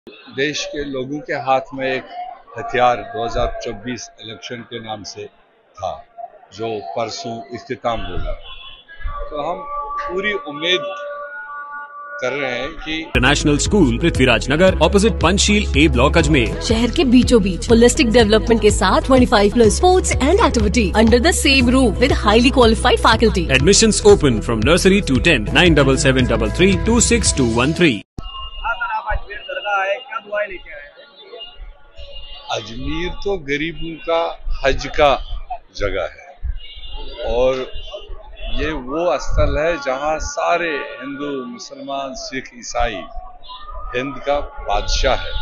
देश के लोगों के हाथ में एक हथियार 2024 इलेक्शन के नाम से था, जो परसों इख्तिताम होगा। तो हम पूरी उम्मीद कर रहे हैं कि international school Prithviraj Nagar opposite Panchsheel A block Ajmer शहर के बीचों बीच होलिस्टिक डेवलपमेंट के साथ 25 plus sports and activity under the same roof with highly qualified faculty. Admissions open from nursery to 10 9773 26213। Ajmer तो गरीबों का हज का जगह है और ये वो स्थल है जहाँ सारे हिंदू, मुसलमान, सिख, ईसाई हिंद का बादशाह है।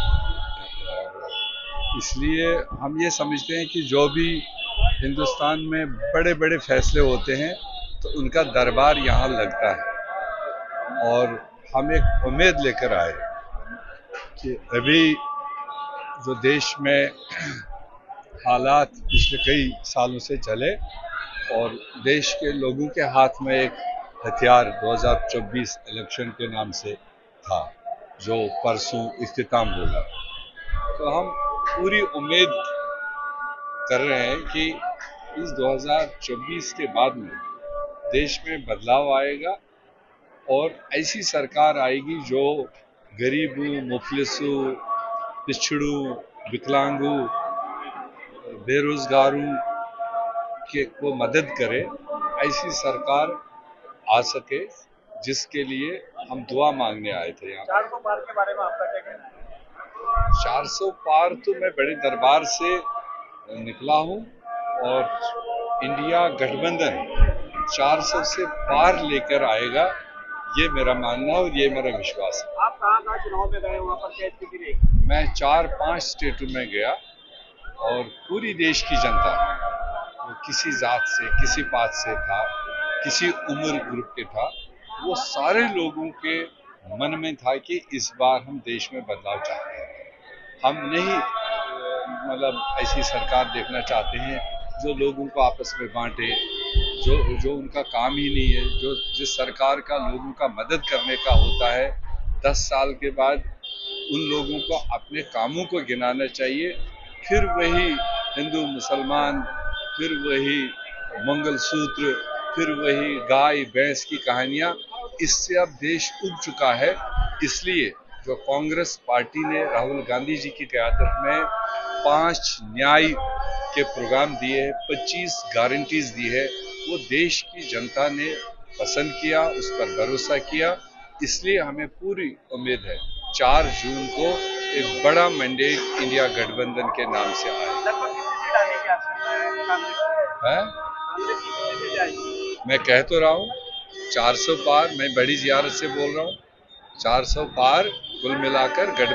इसलिए हम ये समझते हैं कि जो भी हिंदुस्तान में बड़े बड़े फैसले होते हैं तो उनका दरबार यहाँ लगता है। और हम एक उम्मीद लेकर आए कि अभी जो देश में हालात पिछले कई सालों से चले और देश के लोगों के हाथ में एक हथियार 2024 इलेक्शन के नाम से था, जो परसों इख्तिताम होगा। तो हम पूरी उम्मीद कर रहे हैं कि इस 2024 के बाद में देश में बदलाव आएगा और ऐसी सरकार आएगी जो गरीबों, मुफलिसों, पिछड़ों, विकलांगों, बेरोजगारों को मदद करे। ऐसी सरकार आ सके जिसके लिए हम दुआ मांगने आए थे। यहाँ 400 पार के बारे में आपका क्या कहना है? 400 पार तो मैं बड़े दरबार से निकला हूँ और इंडिया गठबंधन 400 से पार लेकर आएगा, ये मेरा मानना और ये मेरा विश्वास है। आप कहाँ चुनाव में गए, वहाँ पर क्या स्थिति रही? मैं 4-5 स्टेटों में गया और पूरी देश की जनता, वो किसी जात से, किसी पात से था, किसी उम्र ग्रुप के था, वो सारे लोगों के मन में था कि इस बार हम देश में बदलाव चाहते हैं। हम नहीं मतलब ऐसी सरकार देखना चाहते हैं जो लोगों को आपस में बांटे, जो उनका काम ही नहीं है। जो जिस सरकार का लोगों का मदद करने का होता है, 10 साल के बाद उन लोगों को अपने कामों को गिनाना चाहिए। फिर वही हिंदू मुसलमान, फिर वही मंगलसूत्र, फिर वही गाय भैंस की कहानियां। इससे अब देश उब चुका है। इसलिए जो कांग्रेस पार्टी ने राहुल गांधी जी की क़यादत में 5 न्याय के प्रोग्राम दिए हैं, 25 गारंटीज दी है, वो देश की जनता ने पसंद किया, उस पर भरोसा किया। इसलिए हमें पूरी उम्मीद है 4 जून को एक बड़ा मैंडेट इंडिया गठबंधन के नाम से आए। मैं कह तो रहा हूँ 400 पार, मैं बड़ी जियारत से बोल रहा हूँ, 400 पार कुल मिलाकर